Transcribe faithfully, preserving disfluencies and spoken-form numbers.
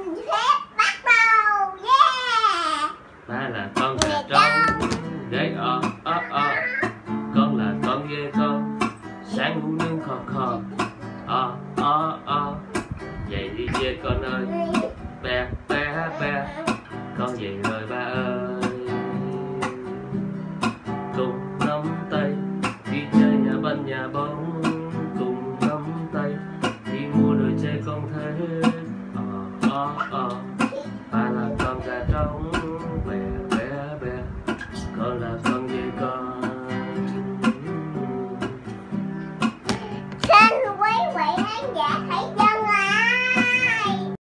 phép bắt đầu. Yeah. Ba là con gà trống gáy o o o. Con là con dê con sáng ngủ nướng khò khò o o o. Dậy đi dê con ơi, be be be, con dậy rồi ba ơi. Cùng nắm tay đi chơi nhà bên nhà bông.